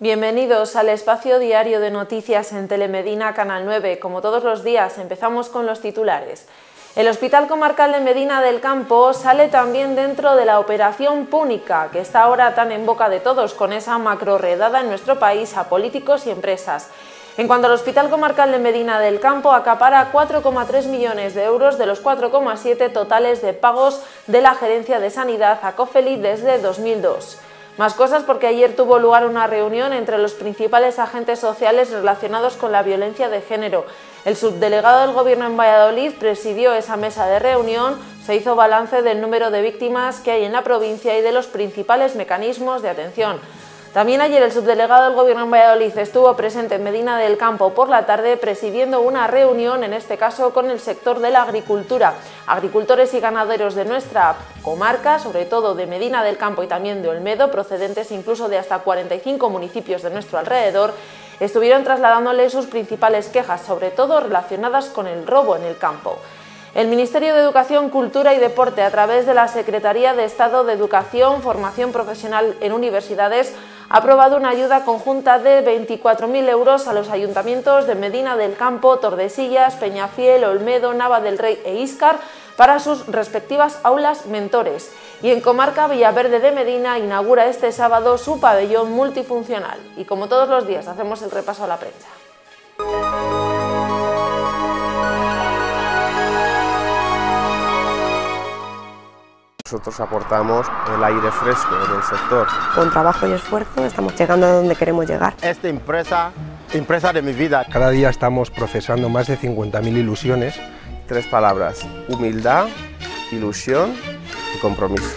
Bienvenidos al espacio diario de noticias en Telemedina Canal 9. Como todos los días, empezamos con los titulares. El Hospital Comarcal de Medina del Campo sale también dentro de la Operación Púnica, que está ahora tan en boca de todos con esa macrorredada en nuestro país a políticos y empresas. En cuanto al Hospital Comarcal de Medina del Campo, acapara 4,3 millones de euros de los 4,7 totales de pagos de la Gerencia de Sanidad a Cofeli desde 2002. Más cosas porque ayer tuvo lugar una reunión entre los principales agentes sociales relacionados con la violencia de género. El subdelegado del Gobierno en Valladolid presidió esa mesa de reunión, se hizo balance del número de víctimas que hay en la provincia y de los principales mecanismos de atención. También ayer el subdelegado del Gobierno en Valladolid estuvo presente en Medina del Campo por la tarde presidiendo una reunión, en este caso con el sector de la agricultura. Agricultores y ganaderos de nuestra comarca, sobre todo de Medina del Campo y también de Olmedo, procedentes incluso de hasta 45 municipios de nuestro alrededor, estuvieron trasladándole sus principales quejas, sobre todo relacionadas con el robo en el campo. El Ministerio de Educación, Cultura y Deporte, a través de la Secretaría de Estado de Educación, Formación Profesional en Universidades, ha aprobado una ayuda conjunta de 24.000 euros a los ayuntamientos de Medina del Campo, Tordesillas, Peñafiel, Olmedo, Nava del Rey e Íscar para sus respectivas aulas mentores. Y en Comarca, Villaverde de Medina inaugura este sábado su pabellón multifuncional. Y como todos los días, hacemos el repaso a la prensa. Nosotros aportamos el aire fresco del sector. Con trabajo y esfuerzo estamos llegando a donde queremos llegar. Esta empresa de mi vida. Cada día estamos procesando más de 50.000 ilusiones. 3 palabras: humildad, ilusión y compromiso.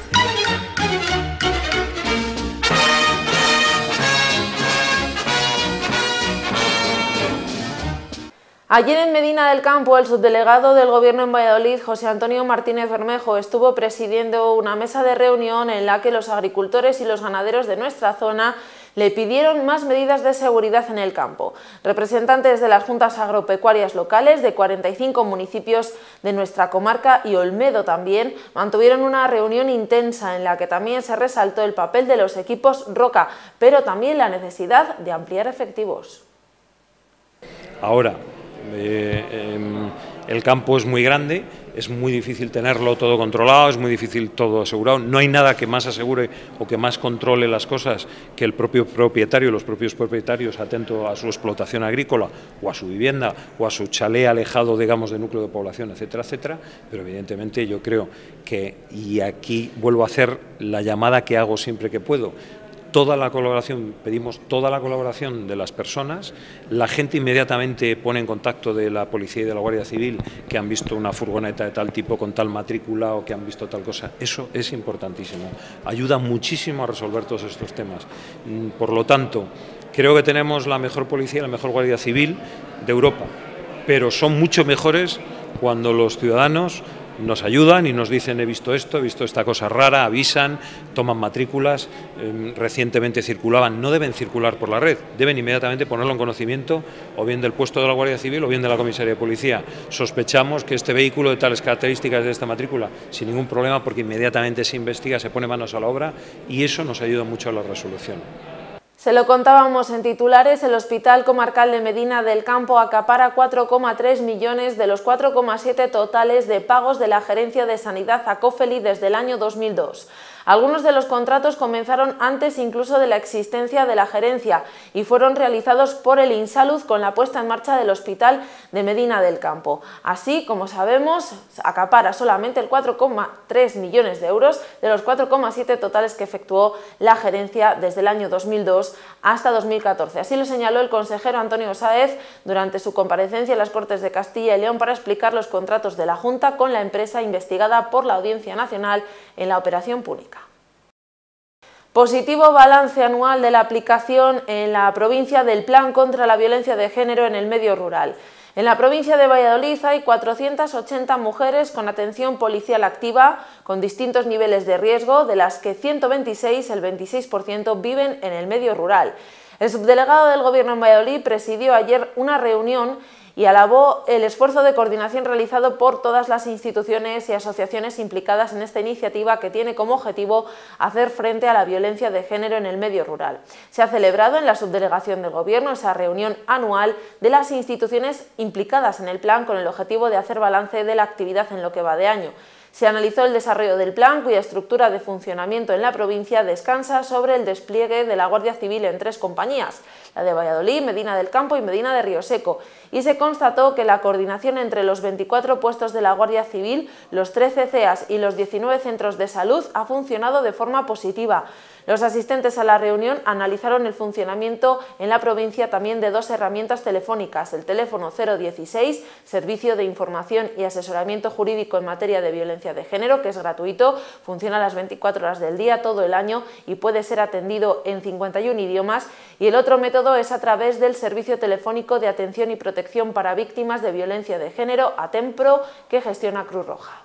Ayer en Medina del Campo, el subdelegado del Gobierno en Valladolid, José Antonio Martínez Bermejo, estuvo presidiendo una mesa de reunión en la que los agricultores y los ganaderos de nuestra zona le pidieron más medidas de seguridad en el campo. Representantes de las juntas agropecuarias locales de 45 municipios de nuestra comarca y Olmedo también mantuvieron una reunión intensa en la que también se resaltó el papel de los equipos Roca, pero también la necesidad de ampliar efectivos. Ahora, el campo es muy grande, es muy difícil tenerlo todo controlado, es muy difícil todo asegurado, no hay nada que más asegure o que más controle las cosas que el propio propietario, los propios propietarios atentos a su explotación agrícola o a su vivienda o a su chalet alejado, digamos, de núcleo de población, etcétera, etcétera, pero evidentemente yo creo que, y aquí vuelvo a hacer la llamada que hago siempre que puedo, toda la colaboración, pedimos toda la colaboración de las personas, la gente inmediatamente pone en contacto de la policía y de la Guardia Civil que han visto una furgoneta de tal tipo con tal matrícula o que han visto tal cosa, eso es importantísimo, ayuda muchísimo a resolver todos estos temas. Por lo tanto, creo que tenemos la mejor policía y la mejor Guardia Civil de Europa, pero son mucho mejores cuando los ciudadanos nos ayudan y nos dicen he visto esto, he visto esta cosa rara, avisan, toman matrículas, recientemente circulaban, no deben circular por la red, deben inmediatamente ponerlo en conocimiento o bien del puesto de la Guardia Civil o bien de la comisaría de policía. Sospechamos que este vehículo de tales características de esta matrícula, sin ningún problema porque inmediatamente se investiga, se pone manos a la obra y eso nos ayuda mucho a la resolución. Se lo contábamos en titulares, el Hospital Comarcal de Medina del Campo acapara 4,3 millones de los 4,7 totales de pagos de la Gerencia de Sanidad a Cofeli desde el año 2002. Algunos de los contratos comenzaron antes incluso de la existencia de la gerencia y fueron realizados por el Insalud con la puesta en marcha del Hospital de Medina del Campo. Así, como sabemos, acapara solamente el 4,3 millones de euros de los 4,7 totales que efectuó la gerencia desde el año 2002 hasta 2014. Así lo señaló el consejero Antonio Sáez durante su comparecencia en las Cortes de Castilla y León para explicar los contratos de la Junta con la empresa investigada por la Audiencia Nacional en la Operación Púnica. Positivo balance anual de la aplicación en la provincia del Plan contra la Violencia de Género en el medio rural. En la provincia de Valladolid hay 480 mujeres con atención policial activa, con distintos niveles de riesgo, de las que 126, el 26%, viven en el medio rural. El subdelegado del Gobierno en Valladolid presidió ayer una reunión y alabó el esfuerzo de coordinación realizado por todas las instituciones y asociaciones implicadas en esta iniciativa que tiene como objetivo hacer frente a la violencia de género en el medio rural. Se ha celebrado en la subdelegación del Gobierno esa reunión anual de las instituciones implicadas en el plan con el objetivo de hacer balance de la actividad en lo que va de año. Se analizó el desarrollo del plan, cuya estructura de funcionamiento en la provincia descansa sobre el despliegue de la Guardia Civil en 3 compañías, la de Valladolid, Medina del Campo y Medina de Río Seco, y se constató que la coordinación entre los 24 puestos de la Guardia Civil, los 13 CEAS y los 19 centros de salud ha funcionado de forma positiva. Los asistentes a la reunión analizaron el funcionamiento en la provincia también de 2 herramientas telefónicas, el teléfono 016, Servicio de Información y Asesoramiento Jurídico en materia de violencia de género, que es gratuito, funciona las 24 horas del día, todo el año y puede ser atendido en 51 idiomas, y el otro método es a través del Servicio Telefónico de Atención y Protección para Víctimas de Violencia de Género, ATEMPRO, que gestiona Cruz Roja.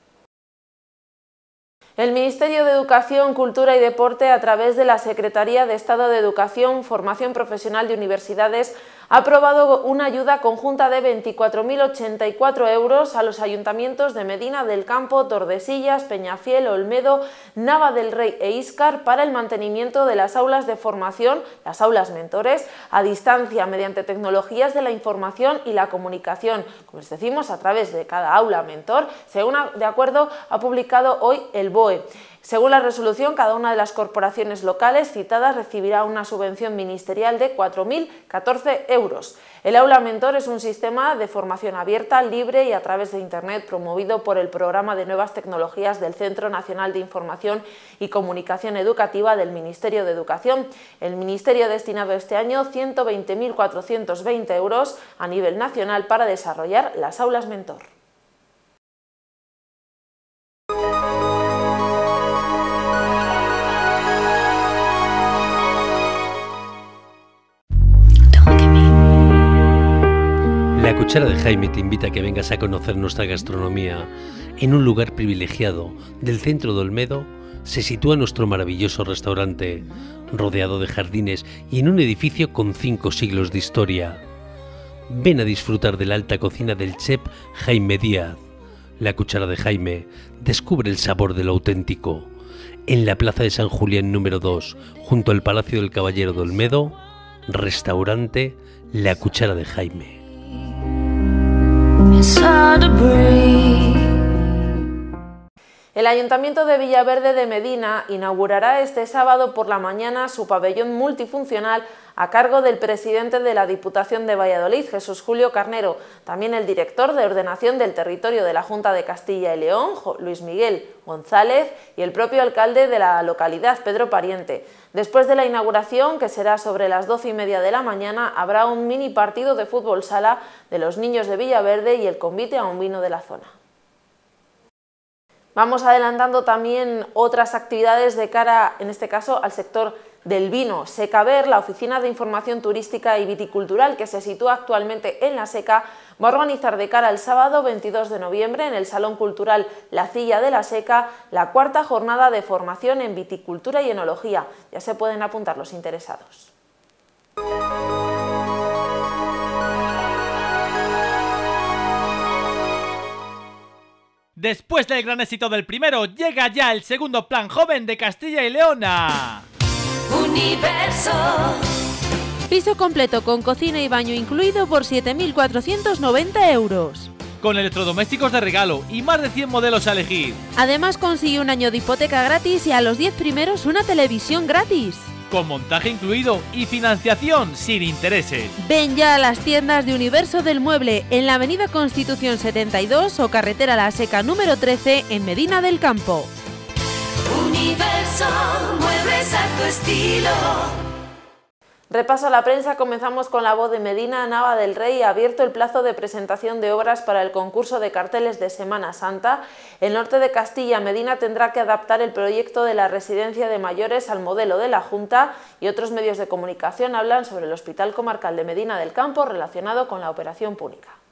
El Ministerio de Educación, Cultura y Deporte, a través de la Secretaría de Estado de Educación, Formación Profesional de Universidades, ha aprobado una ayuda conjunta de 24.084 euros a los ayuntamientos de Medina del Campo, Tordesillas, Peñafiel, Olmedo, Nava del Rey e Íscar para el mantenimiento de las aulas de formación, las aulas mentores, a distancia mediante tecnologías de la información y la comunicación, como les decimos, a través de cada aula mentor, según de acuerdo ha publicado hoy el BOE. Según la resolución, cada una de las corporaciones locales citadas recibirá una subvención ministerial de 4.014 euros. El Aula Mentor es un sistema de formación abierta, libre y a través de Internet promovido por el Programa de Nuevas Tecnologías del Centro Nacional de Información y Comunicación Educativa del Ministerio de Educación. El Ministerio ha destinado este año 120.420 euros a nivel nacional para desarrollar las aulas Mentor. La Cuchara de Jaime te invita a que vengas a conocer nuestra gastronomía. En un lugar privilegiado del centro de Olmedo se sitúa nuestro maravilloso restaurante, rodeado de jardines y en un edificio con 5 siglos de historia. Ven a disfrutar de la alta cocina del chef Jaime Díaz. La Cuchara de Jaime, descubre el sabor de lo auténtico. En la Plaza de San Julián número 2, junto al Palacio del Caballero de Olmedo, restaurante La Cuchara de Jaime. El Ayuntamiento de Villaverde de Medina inaugurará este sábado por la mañana su pabellón multifuncional a cargo del presidente de la Diputación de Valladolid, Jesús Julio Carnero, también el director de Ordenación del Territorio de la Junta de Castilla y León, Luis Miguel González, y el propio alcalde de la localidad, Pedro Pariente. Después de la inauguración, que será sobre las 12:30 de la mañana, habrá un mini partido de fútbol sala de los niños de Villaverde y el convite a un vino de la zona. Vamos adelantando también otras actividades de cara, en este caso, al sector del vino. Secaver, la Oficina de Información Turística y Viticultural, que se sitúa actualmente en La Seca, va a organizar de cara al sábado 22 de noviembre en el Salón Cultural La Cilla de La Seca la 4ª jornada de formación en viticultura y enología. Ya se pueden apuntar los interesados. Después del gran éxito del primero, llega ya el segundo plan joven de Castilla y León. Universo. Piso completo con cocina y baño incluido por 7.490 euros. Con electrodomésticos de regalo y más de 100 modelos a elegir. Además consigue un año de hipoteca gratis y a los 10 primeros una televisión gratis. Con montaje incluido y financiación sin intereses. Ven ya a las tiendas de Universo del Mueble en la avenida Constitución 72 o carretera La Seca número 13 en Medina del Campo. Universo, muebles a tu estilo. Repaso a la prensa, comenzamos con La Voz de Medina. Nava del Rey ha abierto el plazo de presentación de obras para el concurso de carteles de Semana Santa. El norte de Castilla, Medina tendrá que adaptar el proyecto de la residencia de mayores al modelo de la Junta, y otros medios de comunicación hablan sobre el Hospital Comarcal de Medina del Campo relacionado con la Operación Púnica.